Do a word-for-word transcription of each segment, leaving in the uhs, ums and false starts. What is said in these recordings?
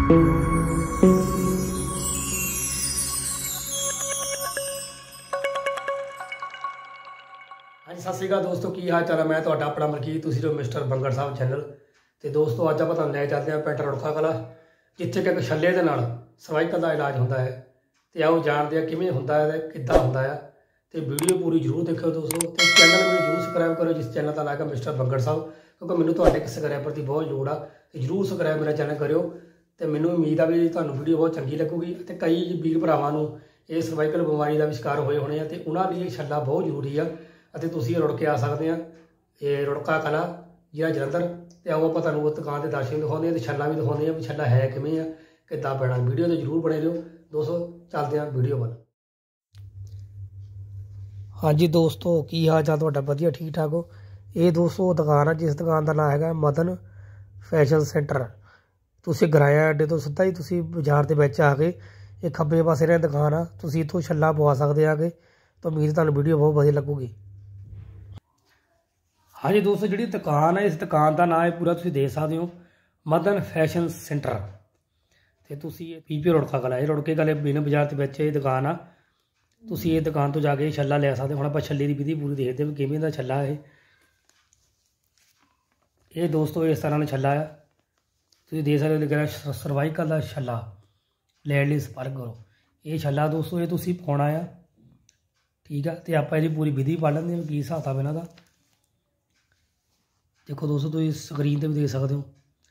जी सत श्री अकाल दोस्तों, की हाल चाल है। मैं तुहाडा अपना मलकीत, तुसीं जो मिस्टर बंगड़ साहब चैनल। तो दोस्तों अज आप तुहानूं लै चलते हैं पिंड रुड़का कला, जिथे कि छल्ले दे नाल सर्वाइकल का इलाज होंदा है। तो आओ जानते हैं किवें हुंदा है, किद्दां हुंदा है। तो वीडियो पूरी जरूर देखो दोस्तों। तो चैनल में जरूर सबसक्राइब करो, जिस चैनल का नाम है मिस्टर बंगड़ साहब, क्योंकि मैंने तुहाडे सबसक्राइबर की बहुत लोड़ आ। तो जरूर सबसक्राइब मेरा चैनल करो। तो मैनूं उम्मीद आ भी तुहानूं वीडियो बहुत चंगी लगूगी। तो कई वीर भरावां नूं ये सर्वाइकल बीमारी का शिकार होए होने, तो उन्हां लई छल्ला बहुत जरूरी आ। ਅਤੇ ਤੁਸੀਂ रुड़ के आ सकते हैं। ये रुड़का कला जिला जलंधर। तो आओ आप तुहानूं दुकान के दर्शन दिखाते हैं, तो छल्ला भी दिखाते हैं भी छल्ला है किवें आ, किद्दां पैना। वीडियो तो जरूर बने रहो दोस्तों। चलते हैं वीडियो वाल। हाँ जी दोस्तों, की हाल चाल तुहाडा? वधिया ठीक ठाक हो? ये दोस्तों दुकान है, जिस दुकान का नाम है मदन फैशन सेंटर। तुसीं गराया अड्डे तो सीधा ही तुसीं बाजार के विच आ के ये खब्बे पासे रह दुकान आ, तुसीं इत्थों छल्ला पवा सकते आके। तो उम्मीद तुहानूं वीडियो बहुत वधिया लगूगी। हाँ जी दोस्तों, जी दुकान है, इस दुकान का नाम है पूरा तुम देख सकते हो, मदन फैशन सेंटर। तो तुम पीपी रुड़का कला, रुड़के कले बिन बाजार के बच्चे ये दुकान आ। तुम ये दुकान तो जाके छल्ला ले सकते हो। हम आप छल्ले की विधि पूरी देखते हो किवें दा छल्ला है। ये दोस्तों इस तरह का छल्ला है, तुम देख सकते हो लिखा सर्वाइकल का छल्ला लैण लई संपर्क करो। ये छल्ला दोस्तों ये तुसीं पाउणा आ, ठीक है। तो आप इसकी पूरी विधि पढ़ लेंगे की हिसाब किताब इन्हां दा। देखो दोस्तों तुम स्क्रीन पर भी देख सकते हो,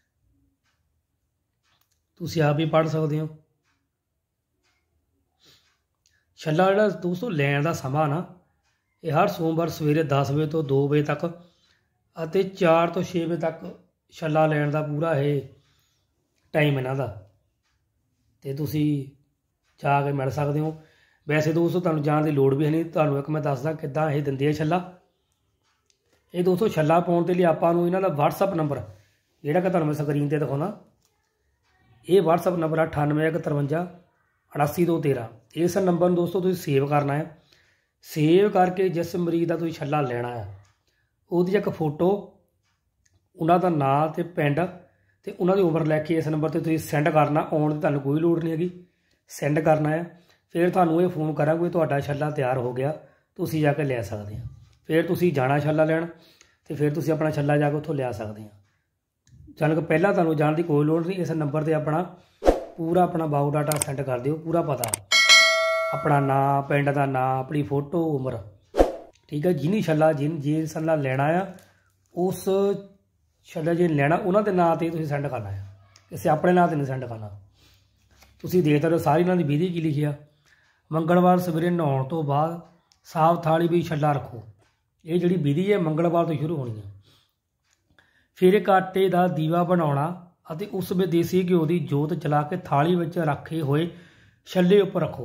तुम आप भी पढ़ सकते हो। छल्ला जिहड़ा दोस्तों लैण का समा ना, ये हर सोमवार सवेरे दस बजे तो दो बजे तक और चार तो छे बजे तक छल्ला लैण का पूरा ये टाइम इन्हां दा। ते तुसीं जाके मिल सकते हो। वैसे दोस्तों तुहानूं जाण की लोड़ भी है नहीं, तुहानूं एक मैं दसदा किद्दां ये दिंदे आ छल्ला। ये दोस्तों छल्ला पाउण दे लई आपां नूं इन्हां दा व्हाट्सअप नंबर जिहड़ा कि तुहानूं मैं स्क्रीन ते दिखाउणा, ये व्हाट्सअप नंबर अठानवे एक तरवंजा अठासी दो तेरह। इस नंबर नूं दोस्तों तुसीं सेव करना है। सेव करके जिस मरीज़ का तुसीं छल्ला लैणा है उहदी एक फोटो, उन्हां दा नाम ते पिंड ते उन्हां दी उम्र लैके इस नंबर ते तुसीं सेंड करना। आउण दी तुहानूं कोई लोड़ नहीं हैगी, सेंड करना है। फिर तुहानूं ये फोन करांगे तुहाडा छल्ला तैयार हो गया, तुसीं जाके लै सकदे हो। फिर तुसीं जाना छल्ला लैण, तो फिर तुसीं अपना छल्ला जाके उत्थों लिया सकते हैं। जान के पहला तुहानूं जाण की कोई लोड़ नहीं। इस नंबर पर अपना पूरा अपना बायोडाटा सेंड कर दिओ, पूरा पता अपना नाम, पिंड का नाम, अपनी फोटो, उम्र, ठीक है। जिन्हीं छल्ला जिन जे छल्ला लैना आ उस छल्ला जे लैना उन्हां दे नाम ते तुसीं सेंड करना है, किसी अपने नाम ते नहीं सेंड करना। तुसीं देखते रहो सारी इन्हां दी विधि की लिखी आ। मंगलवार सवेरे नहाउण तो बाद साफ थाली भी छल्ला रखो। ये जिहड़ी विधि है मंगलवार तो शुरू होनी है। फिर एक आटे का दीवा बनाउणा ਅਤੇ उस में देसी घ्यो की जोत जला के थाली में रखे हुए छल्ले उपर रखो।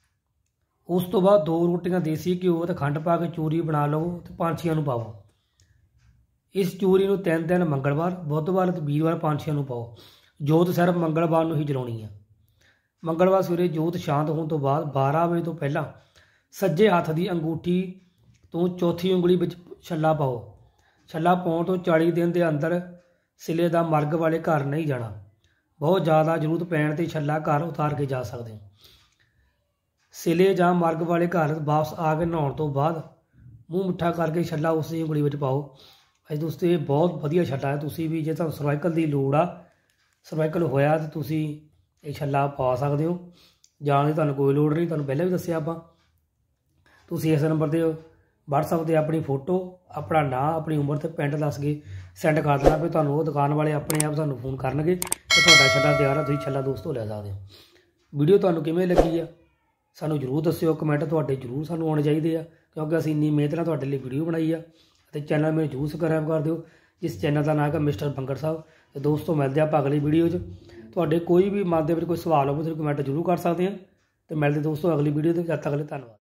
उस तो बाद दो रोटियां देसी घ्यो ते खंड पा के चूरी बना लो तो पांछियां नूं पाओ। इस चूरी नूं तीन दिन मंगलवार, बुधवार ते वीरवार पांछियां नूं पाओ। जोत सिर्फ मंगलवार नूं ही जलाउणी है। मंगलवार सवेरे जोत शांत होने तो बाद बारह बजे तो पहला सज्जे हत्थ की अंगूठी तो चौथी उंगली में छल्ला पाओ। छल्ला पाउण तो चाली दिन के अंदर सिले का मर्ग वाले घर नहीं जाना। बहुत ज़्यादा जरूरत पैण ते छल्ला घर उतार के जा सकते हैं। सिले जां मर्ग वाले घर वापस आके नहाउण तो बाद मूँह मिठा करके छल्ला उस उंगली में पाओ। अज दोस्तों ये बहुत वधिया छल्ला है। तुसीं भी जे तुहानूं सर्वाइकल की लोड़ आ, सर्वाइकल होया तो तुसीं ये छल्ला पा सकते हो। जाण की तुहानूं कोई लोड़ नहीं, तुहानूं पहले भी दस्सिआ आपां। तुसीं इस नंबर पर व्हाट्सअप पर अपनी फोटो, अपना नाम, अपनी उम्र ते पिंड दस के सेंड कर देना। फिर तुहानूं वो दुकान वाले अपने आप तुहानूं फोन करनगे ते तुहाडा छल्ला तैयार है, तुसीं छल्ला दोस्तों लै सकदे हो। वीडियो तुहानूं किवें लगी आ सानूं जरूर दस्सिओ, कमेंट तुहाडे जरूर सानूं आउणे चाहीदे आ, क्योंकि असीं इन्नी मेहनत नाल तुहाडे लई वीडियो बनाई आ। ते चैनल में जरूर सबसक्राइब कर दिओ, जिस चैनल का नाम है मिस्टर बंगड़ साहब। तो दोस्तों मिलते हैं अगली वीडियो च। तुहाडे कोई भी मन दे विच कोई सवाल होवे तुसीं कमेंट जरूर कर सकदे हो। तो मिलते दोस्तों अगली वीडियो ते। जद तक धन्नवाद।